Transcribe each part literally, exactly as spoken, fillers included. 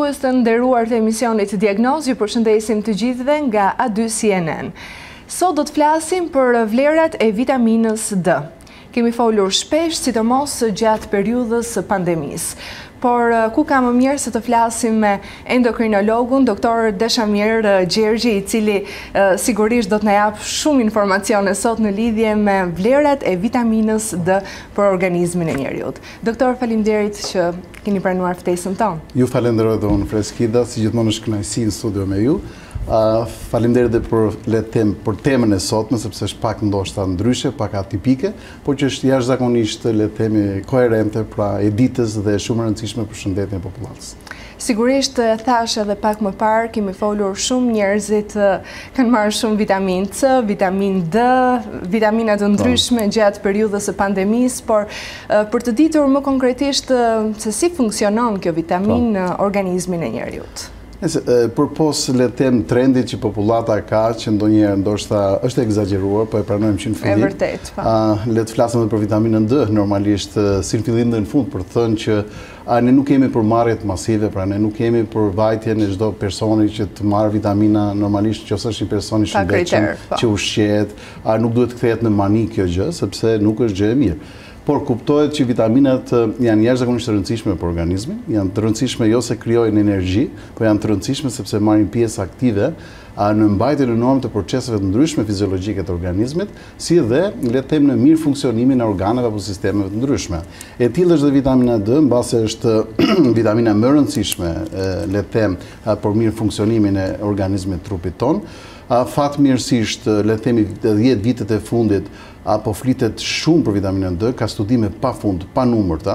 shikues të nderuar të emisionit Diagnoz, ju përshëndesim të gjithëve nga A dy C N N. Sot do të flasim për vlerat e vitaminës D. Kemi folur shpesh, sidomos gjatë periudhës së pandemisë. Por ku ka më mirë se të flasim me endokrinologun, doktor Deshamir Gjergji, i cili uh, sigurisht do të na jap shumë informacione sot në lidhje me vlerat e vitaminës D për organizmin e njeriut. Doktor, faleminderit që keni pranuar ftesën tonë. Ju falenderoj dhe unë, Freskida, si gjithmonë është kënaqësi në studio me ju. Uh, Faleminderit dhe për, le të them, për temën e sotme, sepse është pak ndoshta ndryshe, pak atipike, por që është jashtëzakonisht, le të themi, koherente, pra e ditës dhe shumë e rëndësishme për shëndetin e popullatës. Sigurisht, thash edhe pak më parë, kemi folur shumë njerëzit kanë marrë shumë vitamin C, vitamin D, vitamina të ndryshme gjatë periudhës së pandemisë, por për të ditur më konkretisht se si funksionon kjo vitamin në organizmin e njeriut. Për pos le të them trendit që popullata ka, që ndonjëherë ndoshta është egzageruar, po e pranojmë që në fillim. E vërtet, po. Le të flasim edhe për vitaminën D, normalisht si në fillim dhe në fund, për të thënë që a, ne nuk kemi për marrjet masive, pra ne nuk kemi për vajtjen e çdo personi që të marrë vitamina, normalisht që ose është një person i shëndetshëm që ushqehet, a nuk duhet të kthehet në mani kjo gjë, sepse nuk është gjë e mirë. Por kuptohet që vitaminat janë jashtëzakonisht të rëndësishme për organizmin, janë të rëndësishme jo se krijojnë energji, por janë të rëndësishme sepse marrin pjesë aktive në mbajtjen e normave të proceseve të ndryshme fiziologjike të organizmit, si dhe le të them në mirë funksionimin e organeve apo sistemeve të ndryshme. E tillë është dhe vitamina D, mbase është vitamina më e rëndësishme, le të them, për mirë funksionimin e organizmit të trupit ton. Fatmirësisht, le të themi, dhjetë vitet e fundit apo flitet shumë për vitaminën D, ka studime pa fund, pa numërta,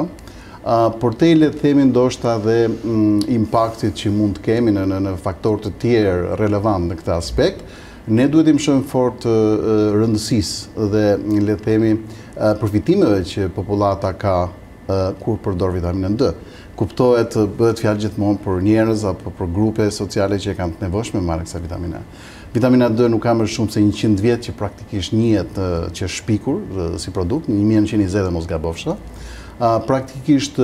por te le të themi ndoshta dhe impaktit që mund të kemi në, në, në faktorë të tjerë relevant në këtë aspekt, ne duhet të shohim fort rëndësisë dhe le të themi përfitimeve që popullata ka kur përdor vitaminën D. Kuptohet, bëhet fjalë gjithmonë për njerëz apo për grupe sociale që kanë të nevojshme marrë kësaj vitamine. Vitamina D nuk ka më shumë se njëqind vjet që praktikisht njihet që është shpikur si produkt, në një mijë e nëntëqind e njëzet mos gabofsha. Praktikisht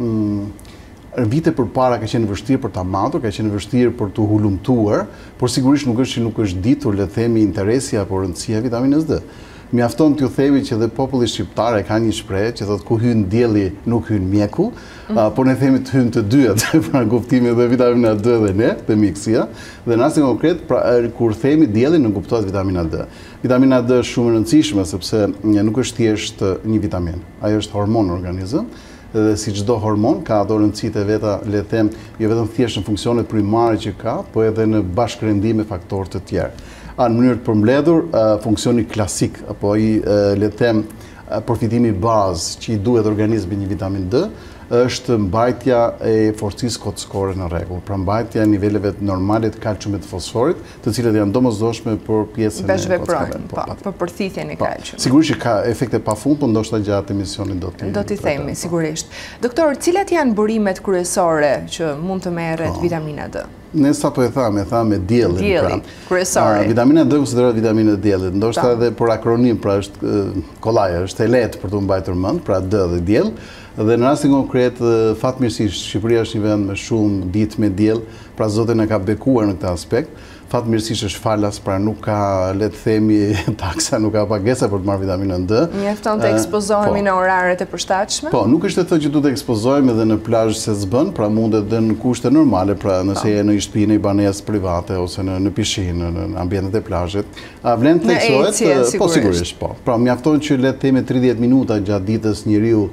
vite përpara ka qenë vështirë për ta matur, ka qenë vështirë për të hulumtuar, por sigurisht nuk është që nuk është ditur, le të themi, interesi apo rëndësia e vitaminës D. Mjafton t'ju themi që dhe populli shqiptar e ka një shprehje që thotë ku hyn dielli nuk hyn mjeku, mm. por ne themi të hyn të dyat, pra kuptimi dhe vitamina D dhe ne, dhe miksia, dhe në rastin konkret, pra, kur themi dielli nuk kuptohet vitamina D. Vitamina D është shumë e rëndësishme sepse nuk është thjesht një vitamin, ajo është hormon në organizëm, dhe si çdo hormon ka ato rëndësitë e veta, le të them, jo vetëm thjesht në funksionet primare që ka, po edhe në bashkërendim me faktorë të tjerë. Në mënyrë të përmbledhur, funksioni klasik, apo i, le të them, përfitimi bazë që i duhet organizmi një vitamin D, është mbajtja e forcisë kocësore në rregull, pra mbajtja e niveleve normale të kalciumit të fosforit, të cilët janë domosdoshme për pjesën e kockave. Po, për përthithjen e kalciumit. Sigurisht që ka efekte pafund, por ndoshta gjatë emisionit do t'i do t'i themi sigurisht. Doktor, cilat janë burimet kryesore që mund të merret vitamina D? Ne sa po e thamë, e thamë diellin. Dielli, kryesore. Vitamina D konsiderohet vitaminë e diellit, ndoshta edhe për akronim, pra është kollaja, është e lehtë për të mbajtur mend, pra D dhe diell. Dhe në rastin konkret, fatmirësisht, Shqipëria është një vend me shumë ditë me diell, pra Zoti na ka bekuar në këtë aspekt. Fatmirësisht është falas, pra nuk ka, le të themi, taksa, nuk ka pagesa për të marrë vitaminën D. Mjafton të ekspozohemi në oraret e përshtatshme? Po, nuk është të thënë që duhet të ekspozohemi edhe në plazh se s'bën, pra mundet edhe në kushte normale, pra nëse je në shtëpi, në banesë private ose në në pishinë, në ambientet e plazhit. A vlen të theksohet? Po sigurisht, po. Pra mjafton që le të themi tridhjetë minuta gjatë ditës njeriu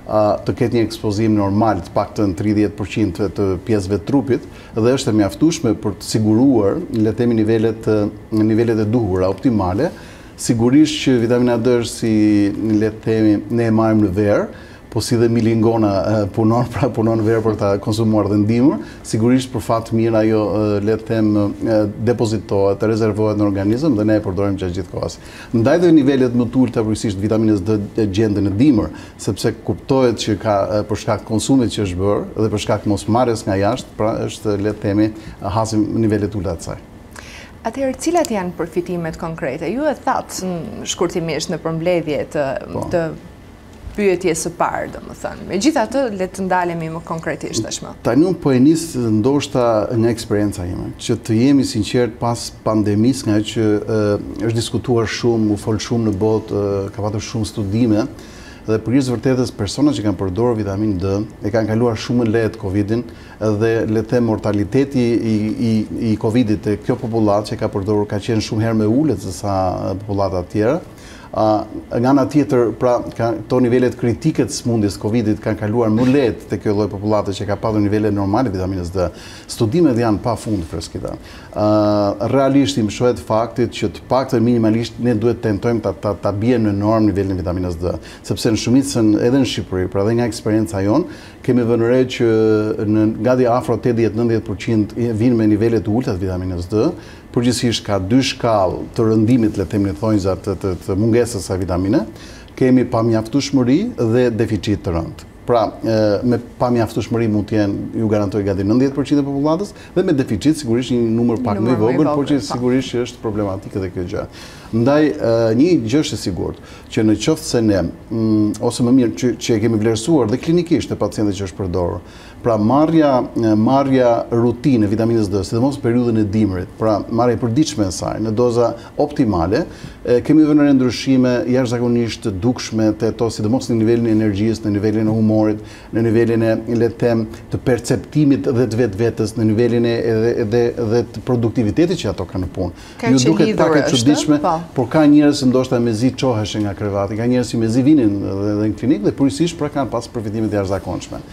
të ketë një ekspozim normal të paktën tridhjetë përqind të pjesëve të trupit dhe është e mjaftueshme për të siguruar le të themi nivelet nivelet e duhura optimale. Sigurisht që vitamina D është si le të themi ne e marrim në verë, po si dhe milingona punon, pra punon verë për ta konsumuar dhe ndimur, sigurisht për fat mirë ajo le të them depozitohet, rezervohet në organizëm dhe ne e përdorim gjatë gjithë kohës. Ndaj dhe nivelet më të ulta përgjithsisht vitaminës D gjenden në dimër, sepse kuptohet që ka për shkak të konsumit që është bërë dhe për shkak të mosmarrjes nga jashtë, pra është le të themi hasim nivelet ulta të saj. Atëherë, cilat janë përfitimet konkrete? Ju e thatë shkurtimisht në përmbledhje të pyetje së parë, domethënë. Megjithatë, le të ndalemi më konkretisht tashmë. Tani unë po e nis ndoshta nga eksperienca ime, që të jemi sinqert pas pandemisë, nga që është diskutuar shumë, u fol shumë në botë, ka patur shumë studime, dhe për hir të vërtetës persona që kanë përdorur vitaminë D e kanë kaluar shumë lehtë Covidin dhe le të them mortaliteti i i i Covidit te kjo popullat që ka përdorur ka qenë shumë herë më ulët se sa popullata të tjera. Uh, nga ana tjetër, pra, këto nivelet kritike të smundjes Covidit kanë kaluar më lehtë te kjo lloj popullate që ka pasur nivele normale vitaminës D. Studimet janë pafund freskëta. Uh, realisht i shohet faktit që të paktën minimalisht ne duhet tentojmë ta ta, ta bijmë në normë nivelin e vitaminës D, sepse në shumicën edhe në Shqipëri, pra dhe nga eksperienca jon, kemi vënë re që në gati afro tetëdhjetë deri në nëntëdhjetë përqind vinë me nivele të ulta të vitaminës D. Përgjithsisht ka dy shkallë të rëndimit, le të themi, thonjza të, të, të mungesës së vitamine. Kemi pamjaftueshmëri dhe deficit të rëndë. Pra, me pamjaftueshmëri mund të jenë, ju garantoj, gati nëntëdhjetë përqind e popullatës, dhe me deficit sigurisht një numër pak më i vogël, por që sigurisht është problematike edhe kjo gjë. Ndaj, një gjë është e sigurt, që në qoftë se ne, ose më mirë që, që e kemi vlerësuar dhe klinikisht e pacientët që është përdorur, pra marrja, marrja rutinë e vitaminës D, sidomos në periudhën e dimrit, pra marrja e përditshme e saj në doza optimale, kemi vënë re ndryshime jashtëzakonisht të dukshme te ato, sidomos në nivelin e energjisë, në nivelin e humorit, në nivelin e, le të them, të perceptimit dhe të vetvetes, në nivelin e edhe edhe dhe të produktivitetit që ato kanë në punë. Ju duket pak e çuditshme, por ka njerëz që ndoshta mezi çoheshin nga krevati, ka njerëz që mezi vinin edhe në klinikë dhe përgjithsisht pra kanë pas përfitime të jashtëzakonshme.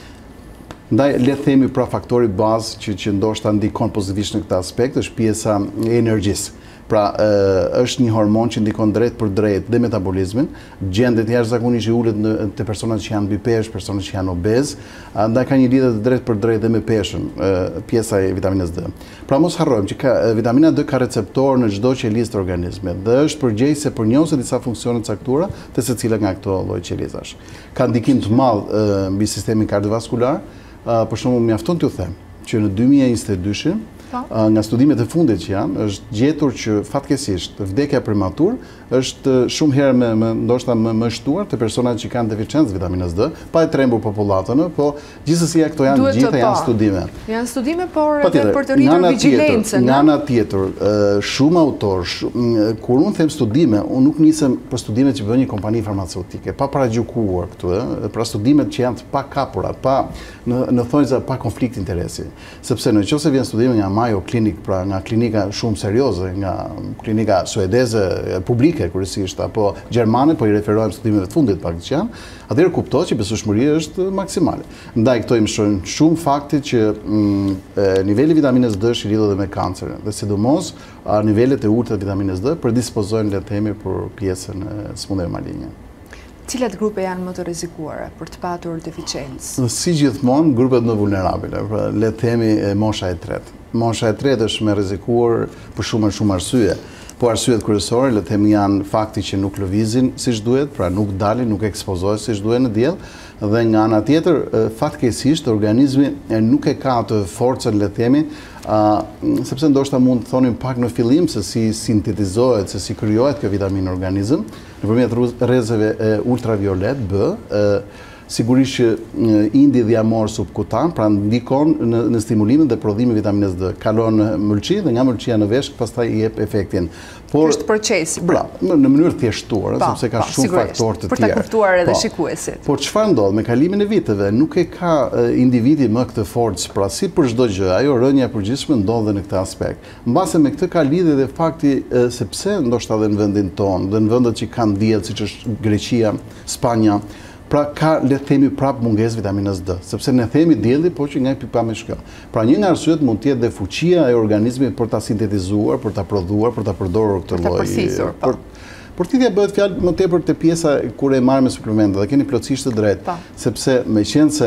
Ndaj, le të themi pra faktori bazë që, që ndoshta ndikon pozitivisht në këtë aspekt është pjesa e energjisë. Pra, e, është një hormon që ndikon drejt për drejt dhe metabolizmin, gjendet jashtëzakonisht i ulët në te personat që janë mbi peshë, personat që janë obez, ndaj ka një lidhje drejt për drejt dhe me peshën, e, pjesa e vitaminës D. Pra mos harrojmë që ka, vitamina D ka receptor në çdo qelizë të organizmit dhe është përgjegjëse për njëse disa funksione të caktuara të secila nga këto lloj qelizash. Ka ndikim të madh mbi sistemin kardiovaskular. Uh, për shembull, mjafton t'ju them që në dy mijë e njëzet e dy uh, nga studimet e fundit që janë, është gjetur që fatkeqësisht vdekja prematur është shumë herë me, me ndoshta më më shtuar te personat që kanë deficiencë vitaminës D, pa e trembur popullatën, po gjithsesi këto janë Duhet gjitha janë pa. studime. Janë studime, por Pa edhe tjetër, për të rritur vigjilencën. Nga ana tjetër, uh, shumë autor, shumë, kur unë them studime, unë nuk nisem për studimet që bën një kompani farmaceutike, pa paragjykuar këtu, eh, pra studimet që janë të pa kapura, pa në, në thonjza pa konflikt interesi. Sepse nëse vjen studime nga Mayo Clinic, pra nga klinika shumë serioze, nga klinika suedeze publike kryesisht apo gjermane, po i referohem studimeve të fundit pak që janë, atëherë kuptohet që besueshmëria është maksimale. Ndaj këto i mshojnë shumë faktit që mm, niveli i vitaminës D është i lidhur me kancerin, dhe sidomos nivelet e ulta të vitaminës D predispozojnë, le të themi, për pjesën e smundjeve maligne. Cilat grupe janë më të rrezikuara për të patur deficiencë? Si gjithmonë, grupet më vulnerabile, pra le të themi mosha e tretë. Mosha e tretë është më e rrezikuar për shumë shumë arsye. Po arsyet kryesore, le të themi, janë fakti që nuk lëvizin siç duhet, pra nuk dalin, nuk ekspozohen siç duhet në diell, dhe nga ana tjetër, fatkeqësisht organizmi nuk e ka atë forcën, le të themi, uh, sepse ndoshta mund të thonim pak në fillim se si sintetizohet, se si krijohet kjo vitaminë në organizëm, nëpërmjet rrezeve ultraviolet B, uh, sigurisht që indi dhjamor subkutan, pra ndikon në, në stimulimin dhe prodhimin e vitaminës D. Kalon në mëlçi dhe nga mëlçia në veshk, pastaj i jep efektin. Por është procesi. Bra, në mënyrë thjeshtuar, sepse ka shumë faktorë të tjerë. Për ta kuptuar edhe shikuesit. Por çfarë ndodh me kalimin e viteve, nuk e ka individi më këtë forcë, pra si për çdo gjë, ajo rënja e përgjithshme ndodh në këtë aspekt. Mbase me këtë ka lidhje dhe fakti sepse ndoshta edhe në vendin tonë, dhe në vendet që kanë diell siç është Greqia, Spanja, pra ka, le të themi, prap mungesë vitaminës D, sepse ne themi dielli, po që nga pikpamja shko. Pra një nga arsyet mund të jetë dhe fuqia e organizmit për ta sintetizuar, për ta prodhuar, për ta përdorur këtë lloj. Për ta përsisur, po. Portitja bëhet fjalë më tepër te pjesa kur e marrë me suplemente, dhe keni plotësisht të drejtë, sepse meqense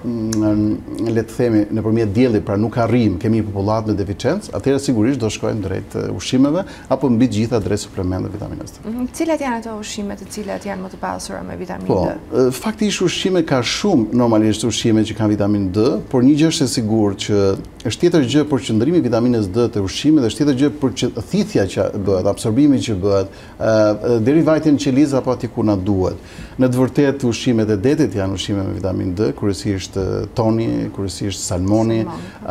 le të themi nëpërmjet diellit, pra nuk arrijmë, kemi një popullat me deficiencë, atëherë sigurisht do shkojmë drejt ushqimeve apo mbi të gjitha drejt suplementeve vitaminës D. Cilat janë ato ushqime të cilat janë më të pasura me vitaminë D? Po, faktikisht ushqime ka shumë normalisht ushqime që kanë vitaminë D, por një gjë është e sigurt që është tjetër gjë për qëndrimi i vitaminës D te ushqime dhe është tjetër gjë për që thithja që bëhet, absorbimi që bëhet, deri vajtjen në qelizë apo aty ku na duhet. Në të vërtetë ushqimet e detit janë ushqime me vitaminë D, kryesisht toni, kryesisht salmoni,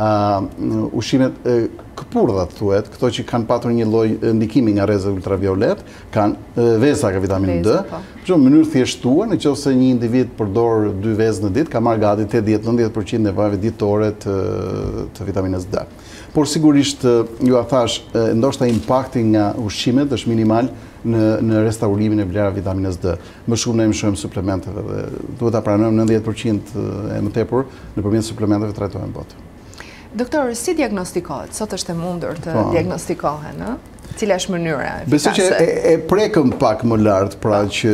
uh, ushqimet uh, këpurdhat thuhet, këto që kanë patur një lloj ndikimi nga rrezet ultraviolet, kanë uh, vesa ka vitaminë D. Për shembull, në mënyrë thjeshtuar, nëse një individ përdor dy vezë në ditë, ka marrë gati tetëdhjetë deri në nëntëdhjetë përqind nevojave ditore të, të vitaminës D. Por sigurisht ju a thash, ndoshta impakti nga ushqimet është minimal në në restaurimin e vlerave vitaminës D. Më shumë ne më shohim suplementeve dhe duhet ta pranojmë nëntëdhjetë përqind e më tepër nëpërmjet suplementeve trajtohen botë. Doktor, si diagnostikohet? Sot është e mundur të po. diagnostikohen, ë? Cila është mënyra efikase? Besoj që e, e prekëm pak më lart, pra që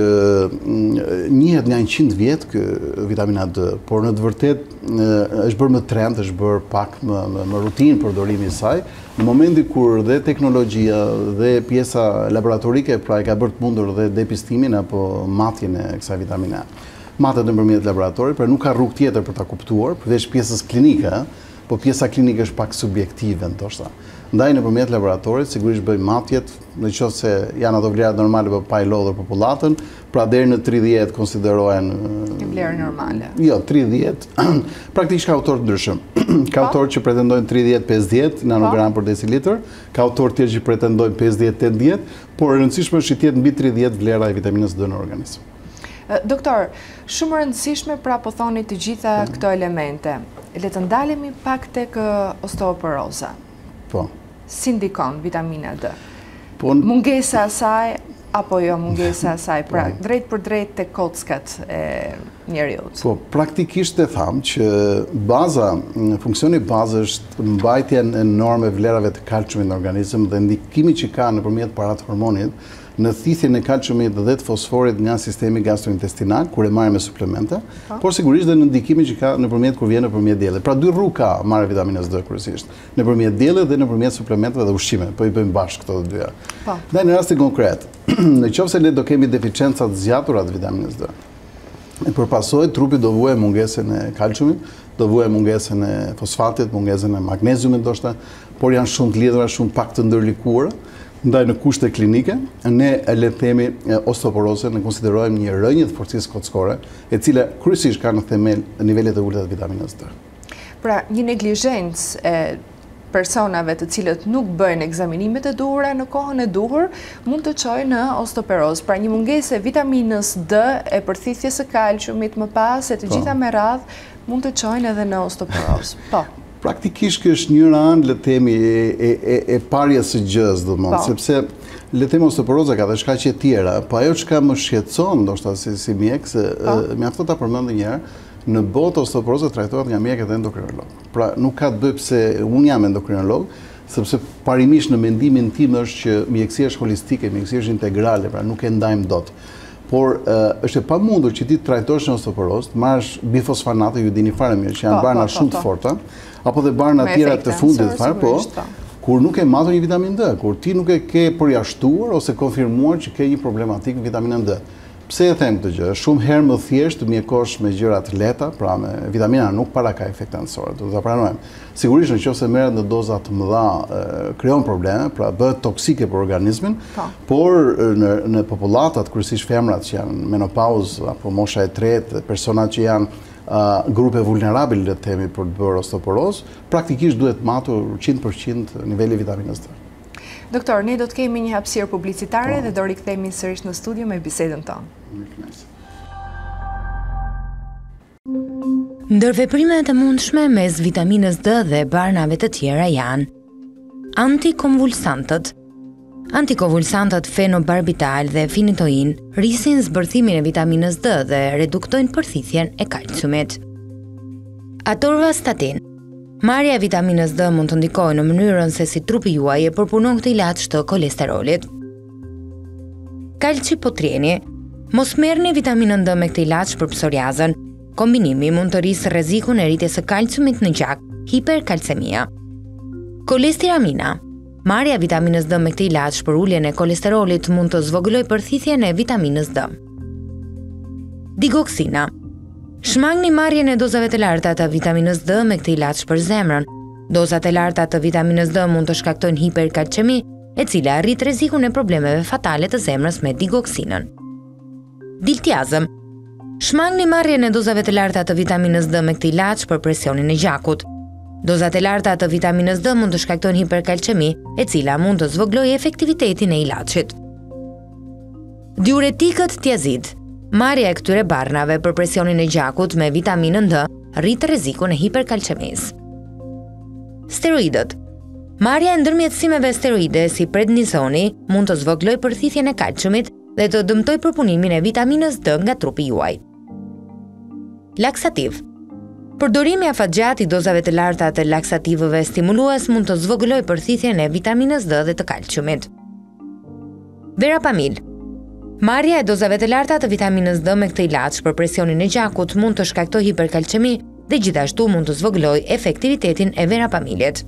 njihet nga njëqind vjet kë vitamina D, por në të vërtetë është bërë më trend, është bërë pak më, më, më rutinë përdorimi i saj, në momenti kur dhe teknologjia dhe pjesa laboratorike pra e ka bërë të mundur dhe depistimin apo matjen e kësaj vitamine A. Matet nëpërmjet laboratorit, pra nuk ka rrugë tjetër për ta kuptuar, përveç pjesës klinike, po pjesa klinike është pak subjektive ndoshta. Ndaj nëpërmjet laboratorit sigurisht bëjmë matjet, nëse janë ato vlerat normale apo pa i lodhur popullatën, pra deri në tridhjetë konsiderohen vlerë normale. Jo, tridhjetë. Praktikisht ka autor të ndryshëm. Ka autor që pretendojnë tridhjetë pesëdhjetë nanogram për decilitër, ka autor tjerë që pretendojnë pesëdhjetë tetëdhjetë, por e rëndësishme është që të jetë mbi tridhjetë vlera e vitaminës D në organizëm. Doktor, shumë rëndësishme pra po thoni të gjitha këto elemente. Le të ndalemi pak tek osteoporoza. Po. Si ndikon vitamina D? Po, mungesa e saj apo jo mungesa e saj, pra drejt për drejt tek kockat e njeriut? Po, praktikisht e tham që baza, funksioni bazë është mbajtja e norme vlerave të kalciumit në organizëm dhe ndikimi që ka nëpërmjet parathormonit në thithjen e kalciumit dhe të fosforit nga sistemi gastrointestinal, kur e marrë me suplemente, pa. Por sigurisht dhe në ndikimin që ka nëpërmjet kur vjen nëpërmjet diellit. Pra dy rrugë ka marrë vitaminës D kryesisht, nëpërmjet diellit dhe nëpërmjet suplementeve dhe ushqimeve, po i bëjmë bashkë këto të dyja. Dhe në rastin konkret, nëse ne do kemi deficienca të zgjatura të vitaminës D, e përpasoj trupi do vuajë mungesën e kalciumit, do vuajë mungesën e fosfatit, mungesën e magneziumit ndoshta, por janë shumë të lidhura, shumë pak të ndërlikuara. Ndaj në kushte klinike, ne le të themi osteoporozën ne konsiderojmë një rënje të forcisë kockore, e cila kryesisht ka në themel nivelet e ulta të vitaminës D. Pra, një neglizhencë e personave të cilët nuk bëjnë ekzaminimet e duhura në kohën e duhur mund të çojë në osteoporozë. Pra, një mungesë e vitaminës D e përthithjes së kalciumit më pas e të gjitha me radhë mund të çojnë edhe në osteoporozë. Po. Praktikisht kjo është një anë, le të themi, e, e, e parjes së gjës, domethënë, sepse le të themi osteoporoza ka dhe shkaqe tjera, po ajo çka më shqetëson ndoshta si, si mjek, se mjafton ta përmend edhe një herë, në botë osteoporoza trajtohet nga mjekët e endokrinolog. Pra nuk ka të bëjë pse unë jam endokrinolog, sepse parimisht në mendimin tim është që mjekësia është holistike, mjekësia është integrale, pra nuk e ndajmë dot. Por uh, është e pamundur që ti të trajtosh në osteoporozë, të marrësh bifosfanate, ju dini fare mirë, që janë barna shumë të forta, apo dhe barna tjera të fundit fare, po, kur nuk e matur një vitaminë D, kur ti nuk e ke përjashtuar ose konfirmuar që ke një problematik në vitaminën D. Pse e them këtë gjë? Shumë herë më thjesht të mjekosh me gjëra të lehta, pra me vitamina nuk para ka efekt anësor, do ta pranojmë. Sigurisht nëse merret në doza të mëdha krijon probleme, pra bëhet toksike për organizmin, pa. Por në në popullatat, kryesisht femrat që janë menopauzë apo mosha e tretë, personat që janë uh, grupe vulnerabile le të themi për të bërë osteoporozë, praktikisht duhet matur njëqind përqind niveli i vitaminës D. Doktor, ne do të kemi një hapësirë publicitare dhe do rikthehemi sërish në studio me bisedën tonë. Ndër veprimet e mundshme mes vitaminës D dhe barnave të tjera janë antikonvulsantët. Antikonvulsantët fenobarbital dhe finitoin rrisin zbërthimin e vitaminës D dhe reduktojnë përthithjen e kalciumit. Atorvastatin. Marrja e vitaminës D mund të ndikojë në mënyrën se si trupi juaj e përpunon këtë ilaç të kolesterolit. Kalcipotrieni. Mos merrni vitaminën D me këtë ilaç për psoriazën, Kombinimi mund të rrisë rrezikun e rritjes së kalciumit në gjak, hiperkalcemia. Kolestiramina. Marrja e vitaminës D me këtë ilaç për uljen e kolesterolit mund të zvogëlojë përthithjen e vitaminës D. Digoksina. Shmangni marrjen e dozave të larta të vitaminës D me këtë ilaç për zemrën. Dozat e larta të vitaminës D mund të shkaktojnë hiperkalcemi, e cila arrit rrezikun e problemeve fatale të zemrës me digoksinën. Diltiazëm. Shmangni marrjen e dozave të larta të vitaminës D me këtë ilaç për presionin e gjakut. Dozat e larta të vitaminës D mund të shkaktojnë hiperkalcemi, e cila mund të zvogëlojë efektivitetin e ilaçit. Diuretikët tiazid. Marrja e këtyre barnave për presionin e gjakut me vitaminën D rrit rrezikun e hiperkalqemisë. Steroidët. Marrja e ndërmjetësimeve steroide si prednisoni mund të zvogëlojë përthithjen e kalciumit dhe të dëmtojë përpunimin e vitaminës D nga trupi juaj. Laksativ. Përdorimi afatgjatë i dozave të larta të laksativëve stimulues mund të zvogëlojë përthithjen e vitaminës D dhe të kalciumit. Verapamil. Marrja e dozave të larta të vitaminës D me këtë ilaç për presionin e gjakut mund të shkaktojë hiperkalqemi dhe gjithashtu mund të zvogëlojë efektivitetin e verapamilit.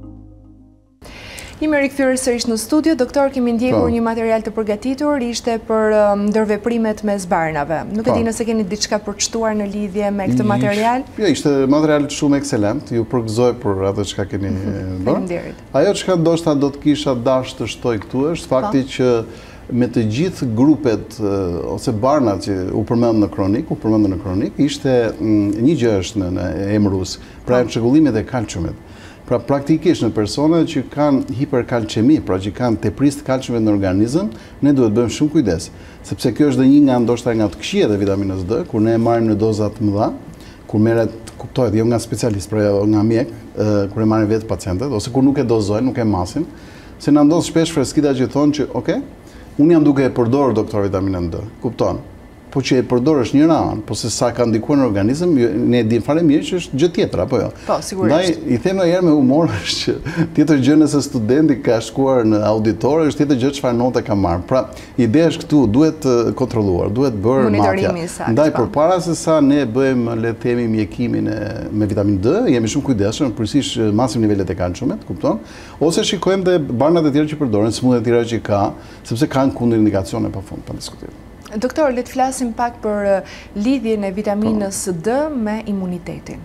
Jemi rikthyer sërish në studio. Doktor, kemi ndjekur një material të përgatitur, ishte për ndërveprimet mes barnave. Nuk e di nëse keni diçka përctuar në lidhje me këtë material? Jo, ishte material shumë ekselent, ju përgëzoj për atë çka keni bërë. Faleminderit. Ajo çka ndoshta do të kisha dashur të shtoj këtu është fakti që me të gjithë grupet ose barnat që u përmend në kronik, u përmendën në kronik, ishte një gjë është në emërus, pra çrregullimet e kalciumit. Pra praktikisht në persona që kanë hiperkalqemi, pra që kanë teprisë të kalciumit në organizëm, ne duhet bëjmë shumë kujdes, sepse kjo është dhe një nga ndoshta nga të këqijat e vitaminës D, kur ne e marrim në doza të mëdha, kur merret, kuptohet, jo nga specialist, por nga mjek, kur e marrin vetë pacientët, ose kur nuk e dozojnë, nuk e masin, se na ndodh shpesh freskita që thonë që, ok, unë jam duke e përdorur doktor vitaminën D, kupton? Po që e përdor është një anë, po se sa ka ndikuar në organizëm, ne dim fare mirë që është gjë tjetër, apo jo? Po, sigurisht. Ndaj, i them ndonjëherë me humor është që tjetër gjë nëse studenti ka shkuar në auditor, është tjetër gjë çfarë note ka marrë. Pra, ideja është këtu, duhet kontrolluar, duhet bërë matja. Ndaj, përpara se sa ne bëjmë, le të themi, mjekimin me vitaminë D, jemi shumë kujdesshëm, përgjithsisht masim nivelet e kalciumit, kupton? Ose shikojmë dhe barnat e tjerë që përdoren, smundjet e tjera që ka, sepse kanë kundërindikacione pafund, pa diskutim. Doktor, le të flasim pak për lidhjen e vitaminës D me imunitetin.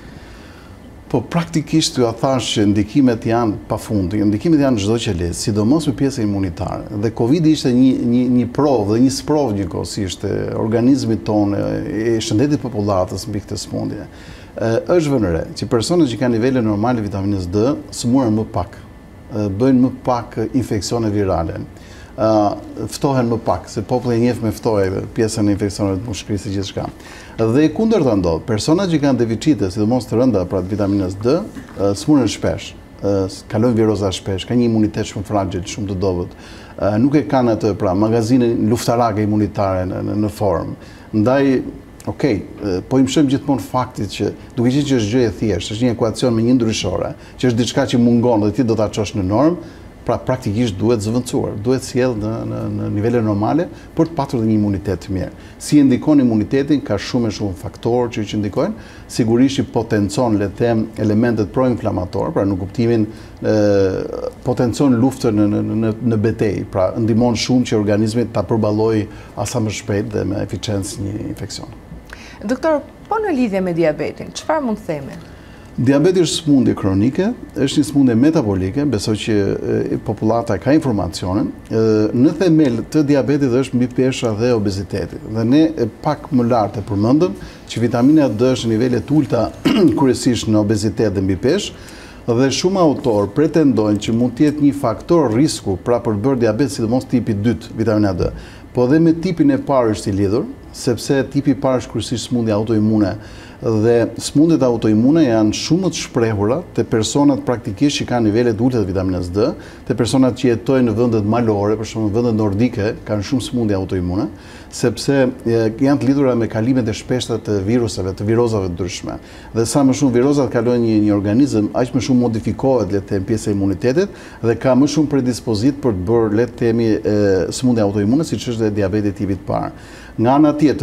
Po, praktikisht ju a thash që ndikimet janë pafund, ndikimet janë çdo që le, sidomos me pjesën imunitare. Dhe Covid ishte një një një provë dhe një sprovë njëkohësisht e organizmit tonë, e shëndetit popullatës mbi këtë sëmundje. Është vënë re që personat që kanë nivele normale vitaminës D sëmuren më pak, bëjnë më pak infeksione virale. Uh, ftohen më pak, se populli e njeh me ftoje pjesën e infeksioneve të mushkërisë e gjithçka. Dhe kundërta ndodh, personat që kanë deficite, sidomos të rënda pra të vitaminës D, uh, smuren shpesh, uh, kalojnë viroza shpesh, kanë një imunitet shumë fragil, shumë të dobët. Uh, nuk e kanë atë pra magazinë luftarake imunitare në, në, në formë. Ndaj, okej, okay, po i mshëm gjithmonë faktit që duke qenë që është gjë e thjeshtë, është një ekuacion me një ndryshore, që është diçka që mungon dhe ti do ta çosh në normë, pra praktikisht duhet zëvendësuar, duhet sjell në, në, në nivele normale për të patur dhe një imunitet të mirë. Si e ndikon imunitetin, ka shumë e shumë faktorë që që ndikojnë, sigurisht që potencon, le të them, elementet proinflamator, pra në kuptimin e, potencon luftën në, në, në, në betej, pra ndihmon shumë që organizmi ta përballojë asa më shpejt dhe me eficiencë një infeksion. Doktor, po në lidhje me diabetin, çfarë mund të themi? Diabeti është smundje kronike, është një smundje metabolike, besoj që e, popullata ka informacionin. E, në themel të diabetit është mbi pesha dhe obeziteti. Dhe ne e pak më lartë e përmendëm që vitamina D është në nivele të ulta kryesisht në obezitet dhe mbi peshë, dhe shumë autor pretendojnë që mund të jetë një faktor risku pra për të bërë diabet, sidomos tipi dytë vitamina D. Po dhe me tipin e parë është i lidhur, sepse tipi i parë është kryesisht smundje autoimune. Dhe smundjet autoimune janë shumë të shprehura te personat praktikisht që kanë nivele të ulta të vitaminës D, te personat që jetojnë në vendet malore, për shembull në vendet nordike, kanë shumë smundje autoimune, sepse janë të lidhura me kalimet e shpeshta të viruseve, të virozave të ndryshme. Dhe sa më shumë virozat kalojnë një, një organizëm, aq më shumë modifikohet le të themi pjesa e imunitetit dhe ka më shumë predispozit për të bërë le të themi smundje autoimune, siç është dhe diabeti tipit parë. Nga ana tjetër,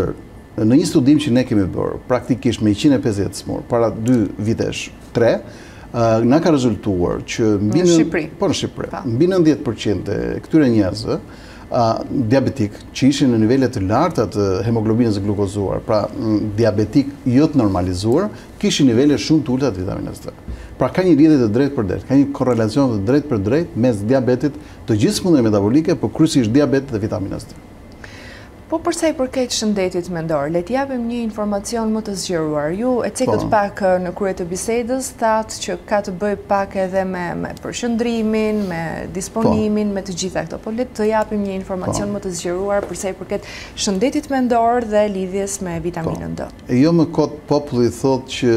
në një studim që ne kemi bërë, praktikisht me njëqind e pesëdhjetë smur, para dy vitesh, tre, na ka rezultuar që mbi në Shqipëri, po në Shqipëri, mbi nëntëdhjetë përqind e këtyre njerëzve diabetik që ishin në nivele të larta të hemoglobinës së glukozuar, pra diabetik jo të normalizuar, kishin nivele shumë të ulta të vitaminës D. Pra ka një lidhje të drejtë për drejtë, ka një korrelacion të drejtë për drejtë mes diabetit, të gjithë smundjeve metabolike, por kryesisht diabetit dhe vitaminës D. Po përsa i përket shëndetit mendor, le t'japim një informacion më të zgjeruar. Ju e cekët pak në krye të bisedës, thatë që ka të bëj pak edhe me, me përshëndrimin, me disponimin, me të gjitha këto. Po le të japim një informacion më të zgjeruar përsa i përket shëndetit mendor dhe lidhjes me vitaminën D. Jo më kot populli thot që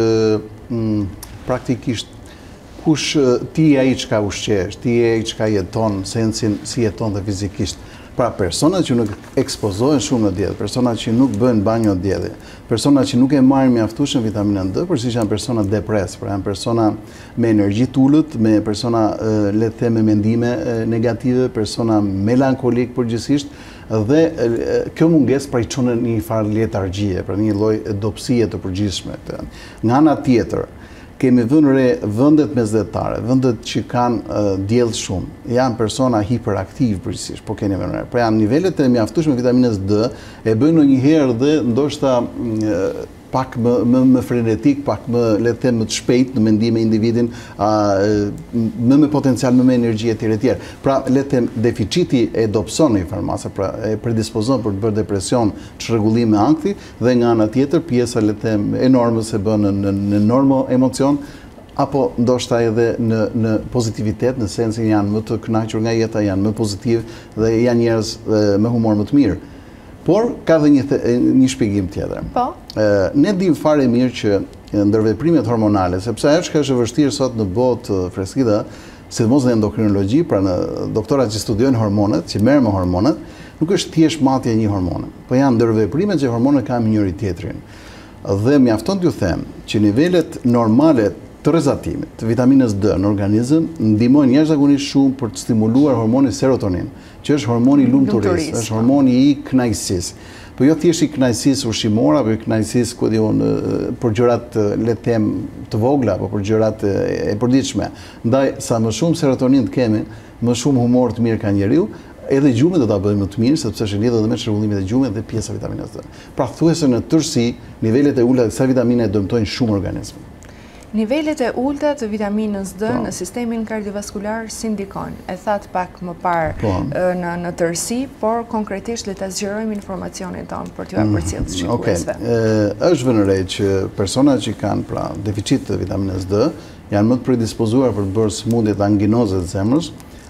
mm, praktikisht kush ti e ai çka ushqesh, ti e ai çka jeton, sensin si jeton dhe fizikisht. Pra personat që nuk ekspozohen shumë në dietë, personat që nuk bëjnë banjo dielli, personat që nuk e marrin mjaftueshëm vitaminën D, përsi që janë persona depres, pra janë persona me energji të ulët, me persona le të them me mendime negative, persona melankolik përgjithsisht, dhe kjo mungesë pra i çon në një farë letargjie, pra një lloj dobësie të përgjithshme. Nga ana tjetër, kemi vënë re vendet mesdhetare, vendet që kanë uh, diell shumë, janë persona hiperaktiv përgjithsisht, po keni vënë re. Pra janë nivelet e mjaftueshme vitaminës D, e bëjnë ndonjëherë dhe ndoshta uh, pak më, më, më frenetik, pak më, le të them, më të shpejt në mendime individin, uh, më me potencial, më me energji e tjerë e tjerë. Pra, le të them, deficiti e dobëson në farmace, pra e predispozon për të bërë depresion, çrregullim me ankthi, dhe nga ana tjetër pjesa, le të them, enorme se bën në, në, në normo emocion, apo ndoshta edhe në, në pozitivitet, në sensin janë më të kënaqur nga jeta, janë më pozitiv dhe janë njerëz me humor më të mirë. Por ka dhe një, një shpjegim tjetër. Po? Ne dim fare mirë që ndërveprimet hormonale, sepse ajo që është e vështirë sot në botë freskëta, sidomos në endokrinologji, pra në doktorat që studiojnë hormonet, që merren me hormonet, nuk është thjesht matja e një hormone, po janë ndërveprimet që hormonet kanë njëri tjetrin. Dhe mjafton t'ju them që nivelet normale të rrezatimit të vitaminës D në organizëm ndihmojnë jashtëzakonisht shumë për të stimuluar hormonin serotonin, që është hormoni i lumturisë, është hormoni i kënaqësisë. Po jo thjesht i kënaqësisë ushqimore, apo i kënaqësisë ku diun për gjërat le të them të vogla, apo për gjërat e përditshme. Ndaj sa më shumë serotonin të kemi, më shumë humor të mirë ka njeriu, edhe gjumet do ta bëjmë më të mirë, sepse është lidhur edhe me çrregullimin e gjumit dhe pjesa vitaminës D. Pra thuajse në tërësi, nivelet e ulta të kësaj vitamine dëmtojnë shumë organizmin. Nivelet e ulta të vitaminës D në sistemin kardiovaskular si ndikojnë? E thatë pak më parë në, në tërësi, por konkretisht le ta zgjerojmë informacionin tonë për t'ju përcjellë shikuesve. Okej, është vënë re që personat që kanë pra deficit të vitaminës D janë më të predispozuar për të bërë smundjet anginoze të zemrës,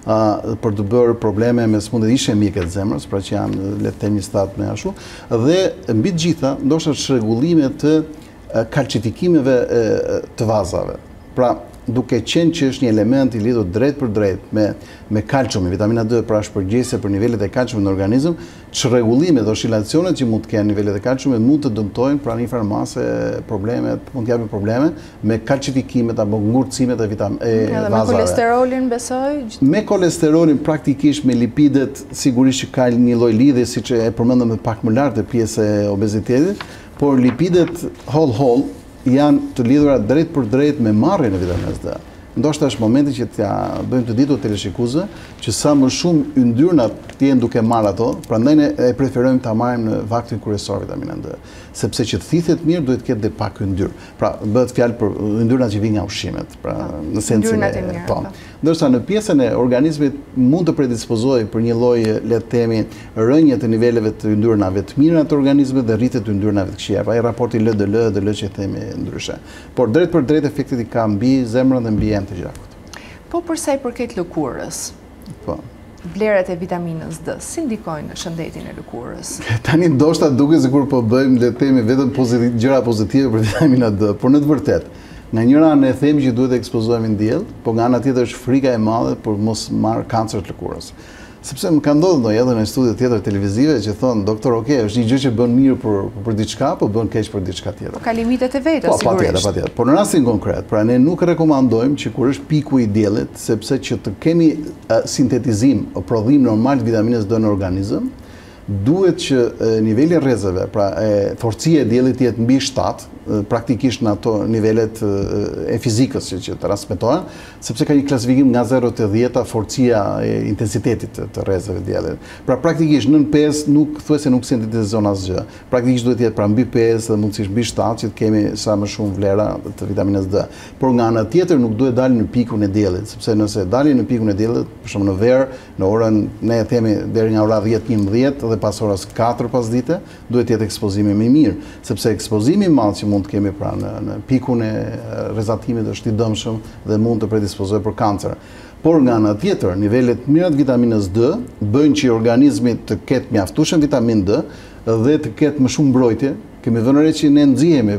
për të bërë probleme me smundjet ishemike të zemrës, pra që janë le të them një stat me ashtu, dhe mbi të gjitha ndoshta çrregullime të kalcifikimeve të vazave. Pra, duke qenë që është një element i lidhur drejt për drejt me, me kalciumin, vitamina D pra është përgjegjëse për nivelet e kalciumit në organizm, çrregullimet, oscilacionet që mund të kenë nivelet e kalciumit mund të dëmtojnë pra një farmase problemet, mund të japin probleme me kalcifikimet apo ngurtësimet e, vitam, e ja, vazave. Me kolesterolin besoj? Me kolesterolin praktikisht me lipidet sigurisht që ka një lloj lidhje siç e përmendëm më pak më lart e pjesë e obezitetit, por lipidet whole-whole janë të lidhura drejt për drejt me marrjen e vitaminës D. Ndoshta është momenti që t'ja bëjmë të ditur teleshikuesve që sa më shumë yndyrnat të jenë duke marrë ato, prandaj ne e preferojmë ta marrim në vaktin kryesor vitaminën D, sepse që të thithet mirë duhet të ketë dhe pak yndyrë. Pra bëhet fjalë për yndyrnat që vijnë nga ushqimet, pra në sensin e po. Ndërsa në pjesën e organizmit mund të predispozojë për një lloj le të themi rënje të niveleve të yndyrnave të mira të organizmit dhe rritje të yndyrnave të këqija. Ai raporti L D L, D L që themi ndryshe. Por drejt për drejt efektet i ka mbi zemrën dhe mbi të gjakut. Po përsa i përket lëkurës? Po. Vlerat e vitaminës D, si ndikojnë në shëndetin e lëkurës? Tani ndoshta duket sikur po bëjmë le të themi vetëm pozitiv, gjëra pozitive për vitaminën D, por në të vërtetë, nga njëra anë e themi që duhet të ekspozohemi në diell, por nga ana tjetër është frika e madhe për mos marr kancer të lëkurës. Sepse më ka ndodhur ndonjëherë edhe në studio tjetër televizive që thonë, doktor, ok, është një gjë që bën mirë për, për diçka, po bën keq për diçka tjetër. Po ka limitet e veta, po, sigurisht. Patjetër, patjetër. Por në rastin konkret, pra ne nuk rekomandojmë që kur është piku i diellit, sepse që të kemi uh, sintetizim o prodhim normal të vitaminës D në organizëm, duhet që niveli rrezeve, pra e forcia e diellit jetë mbi shtatë, praktikisht në ato nivelet e fizikës që, që transmetohen, sepse ka një klasifikim nga zero te dhjeta forcia e intensitetit të, të rrezeve të diellit. Pra praktikisht nën pesë nuk thuajse nuk sintetizon asgjë. Praktikisht duhet jetë pra mbi pesë dhe mundësisht mbi shtatë që të kemi sa më shumë vlera të vitaminës D. Por nga ana tjetër nuk duhet dalë në pikun e diellit, sepse nëse dalin në pikun e diellit, për shembull në verë, në orën ne e themi deri nga ora dhjetë njëmbëdhjetë dhe pas orës katër pasdite, duhet jetë ekspozimi më i mirë, sepse ekspozimi i madh që mund të kemi pra në, në pikun e rrezatimit është i dëmshëm dhe mund të predispozojë për kancer. Por nga ana tjetër, nivelet mira të vitaminës D bëjnë që organizmi të ketë mjaftueshëm vitaminë D dhe të ketë më shumë mbrojtje. Kemi vënë re që ne nxihemi,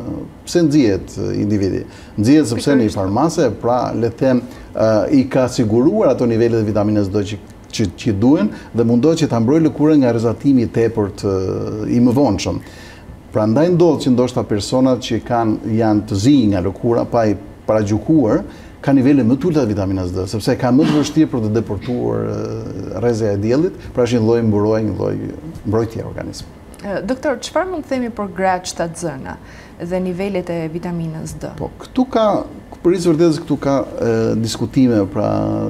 pse nxihet individi? Nxihet sepse në farmace, pra le të them, i ka siguruar ato nivele të vitaminës D që që, që duhen dhe mundohet që ta mbrojë lëkurën nga rrezatimi i tepërt i mëvonshëm. Prandaj ndodh që ndoshta personat që kanë janë të zi nga lëkura pa i paragjykuar ka nivele më të ulta të vitaminës D, sepse ka më të vështirë për të deportuar rrezet e diellit, pra është një lloj mburojë, një lloj mbrojtje e organizmit. Doktor, çfarë mund të themi për gratë shtatzëna dhe nivelet e vitaminës D? Po, këtu ka për isë vërtetës këtu ka e, diskutime, pra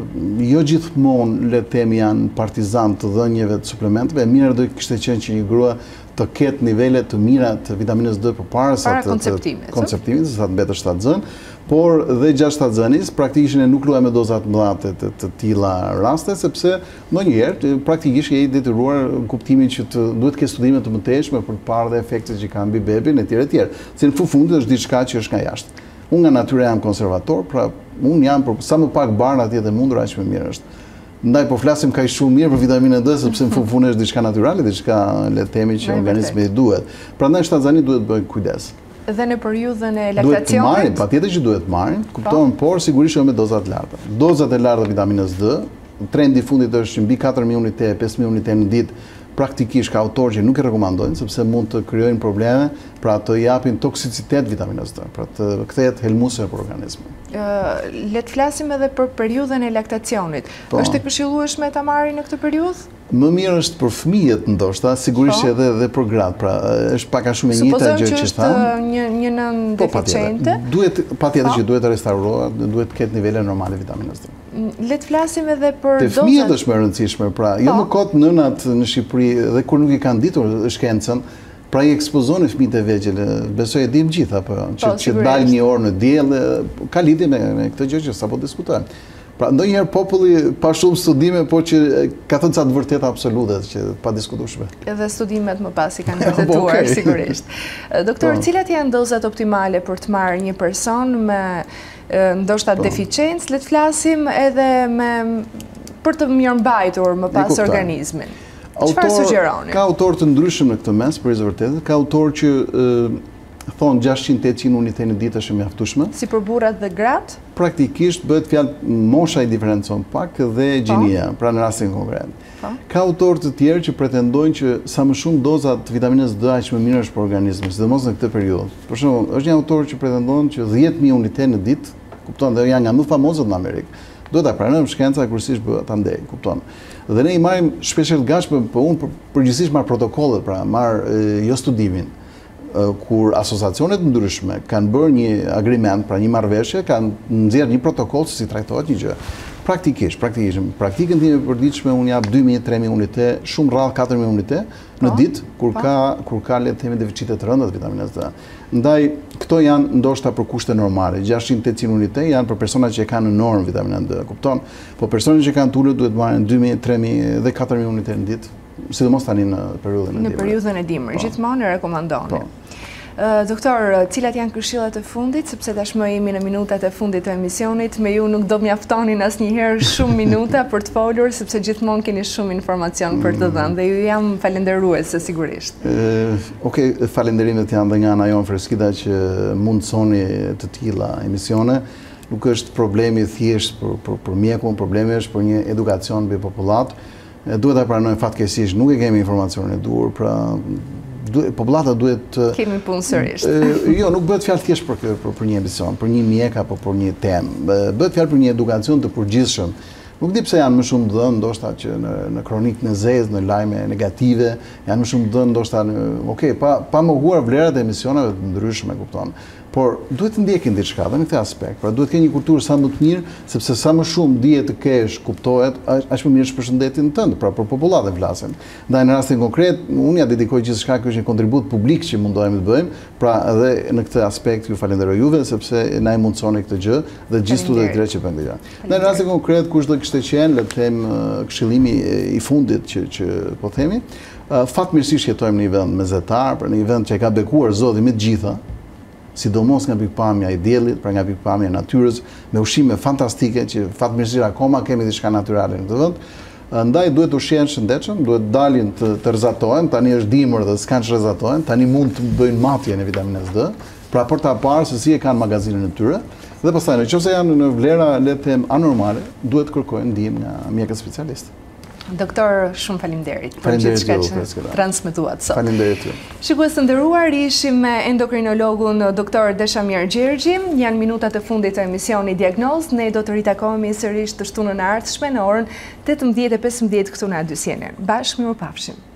jo gjithmonë le të themi janë partizan të dhënjeve të suplementeve, mirë do kishte qenë që një grua të ketë nivele të mira të vitaminës D përpara sa të konceptimit, konceptimit, sa të mbetë shtatzën, por dhe gjatë shtatzënis praktikisht ne nuk luajmë dozat mëdha të, të, të tilla raste, sepse ndonjëherë praktikisht je i detyruar kuptimin që të duhet të ketë studime të mëtejshme për të parë dhe efektet që kanë mbi bebin etj etj. Se në fundit është diçka që është nga jashtë. Unë nga natyra jam konservator, pra unë jam për sa më pak barë atje dhe mundur aq më mirë është. Ndaj po flasim kaq shumë mirë për vitaminën D sepse në fund është diçka natyrale, diçka le të themi që organizmi duhet. Prandaj shtatzani duhet bëjë kujdes. Dhe në periudhën e laktacionit? Duhet të marrin, patjetër që duhet marrin, kupton, por sigurisht jo me doza të larta. Dozat e larta të vitaminës D, trendi i fundit është që mbi katër mijë unite, pesë mijë unite në ditë, praktikisht ka autorë që nuk e rekomandojnë, sepse mund të krijojnë probleme, pra të japin toksicitet vitaminës D, pra të kthehet helmuese për organizmin. Le të flasim edhe për periudhën e laktacionit. Është e këshillueshme ta marrin në këtë periudhë? Më mirë është për fëmijët ndoshta, sigurisht edhe edhe për gratë, pra është pak a shumë e njëjta gjë që është një një nën deficiente. Duhet patjetër që duhet të restaurohet, duhet të ketë nivele normale vitaminës D. Le të flasim edhe për dozat. Te fëmijët është më e rëndësishme, pra jo më kot nënat në Shqipëri dhe kur nuk i kanë ditur shkencën, pra i ekspozoni fëmijët e vegjël, besoj e dim gjithë apo që që dalë një orë në diell, ka lidhje me, me këtë gjë që sapo diskutojmë. Pra ndonjëherë populli pa shumë studime, po që ka thënë ca të vërteta absolute që pa diskutueshme. Edhe studimet më pas i kanë vërtetuar sigurisht. Doktor, cilat janë dozat optimale për të marrë një person me ndoshta deficiencë, le të flasim edhe me për të mirëmbajtur më pas organizmin? Çfarë sugjeroni? Ka autorë të ndryshëm në këtë mes, për të vërtetë, ka autorë që thonë gjashtëqind deri tetëqind unite në ditë është e mjaftueshme. Si për burrat dhe gratë? Praktikisht bëhet fjalë mosha i diferencon pak dhe gjinia, pra në rastin konkret. Ka autorë të tjerë që pretendojnë që sa më shumë doza të vitaminës D aq më mirë është për organizmin, sidomos në këtë periudhë. Për shembull, është një autor që pretendon që dhjetë mijë unite në ditë, kupton, dhe janë nga më famozët në Amerikë. Duhet ta pranojmë shkenca kursisht bëhet andej, kupton. Dhe ne i marrim shpesh të gatshëm, po unë përgjithsisht marr protokollet, pra marr jo studimin. Kur asociacionet ndryshme kanë bërë një agriment, pra një marrëveshje, kanë nxjerrë një protokoll se si trajtohet një gjë. Praktikisht, praktikisht, praktikën time e përditshme unë jap dy mijë, tre mijë unite, shumë rrallë katër mijë unite në ditë, kur ka kur ka le të themi deficite të rënda të vitaminës D. Ndaj këto janë ndoshta për kushte normale, gjashtëqind deri tetëqind unite janë për personat që kanë në normë vitaminën D, kupton? Po personat që kanë tulur duhet marrin dy mijë, tre mijë dhe katër mijë unite në ditë, sidomos tani në periudhën e dimrit. Në periudhën e dimrit, gjithmonë e rekomandoni. Doktor, cilat janë këshillat e fundit, sepse tashmë jemi në minutat e fundit të emisionit, me ju nuk do mjaftonin asnjëherë shumë minuta për të folur, sepse gjithmonë keni shumë informacion për të dhënë dhe ju jam falenderuese sigurisht. Okej, falenderimet janë dhe nga ana jon Freskita që mundsoni të tilla emisione. Nuk është problemi thjesht për, për, për mjekun, problemi është për një edukacion mbi popullat. Duhet ta pranojmë fatkeqësisht, nuk e kemi informacionin e duhur, pra popullata duhet kemi punë sërish. Jo, nuk bëhet fjalë thjesht për, për për një emision, për një mjek apo për një temë. Bëhet fjalë për një edukacion të përgjithshëm Nuk di pse janë më shumë dhënë, ndoshta që në, në kronik në zezë, në lajme negative, janë më shumë dhënë, ndoshta në, okay, pa, pa mohuar vlerat e emisioneve të ndryshme, kupton. Por duhet të ndjekin diçka dhe në këtë aspekt. Pra duhet të kenë një kulturë sa më të mirë, sepse sa më shumë dihet të kesh, kuptohet, aq më mirë është për shëndetin tënd, pra për popullatën flasim. Ndaj në rastin konkret, unë ja dedikoj gjithçka, kjo është një kontribut publik që mundohemi të bëjmë, pra edhe në këtë aspekt ju falenderoj juve sepse na i mundsoni këtë gjë dhe gjithë studentët e drejtë që bëjnë këtë. Ndaj në rastin konkret, kush do kishte qenë, le të them, këshillimi i fundit që që po themi, fatmirësisht jetojmë në një vend mesatar, pra në një vend që e ka bekuar Zoti me të gjitha, sidomos nga pikpamja e diellit, pra nga pikpamja e natyrës, me ushqime fantastike që fatmirësisht akoma kemi diçka natyrale në këtë vend. Ndaj duhet ushqen shëndetshëm, duhet dalin të, të rrezatohen, tani është dimër dhe s'kan që rrezatohen, tani mund të bëjnë matje në vitaminës D, pra për ta parë se si e kanë magazinën e tyre, dhe pastaj nëse janë në vlera le të them anormale, duhet të kërkojnë ndihmë nga mjekët specialistë. Doktor, shumë faleminderit për gjithçka që transmetuat sot. Faleminderit ju. Shikues të nderuar, ishim me endokrinologun doktor Deshamir Gjergji. Janë minutat e fundit të emisionit Diagnoz. Ne do të ritakohemi sërish të shtunën e ardhshme në orën tetëmbëdhjetë e pesëmbëdhjetë këtu në A dy C N N. Bashkë mirupafshim.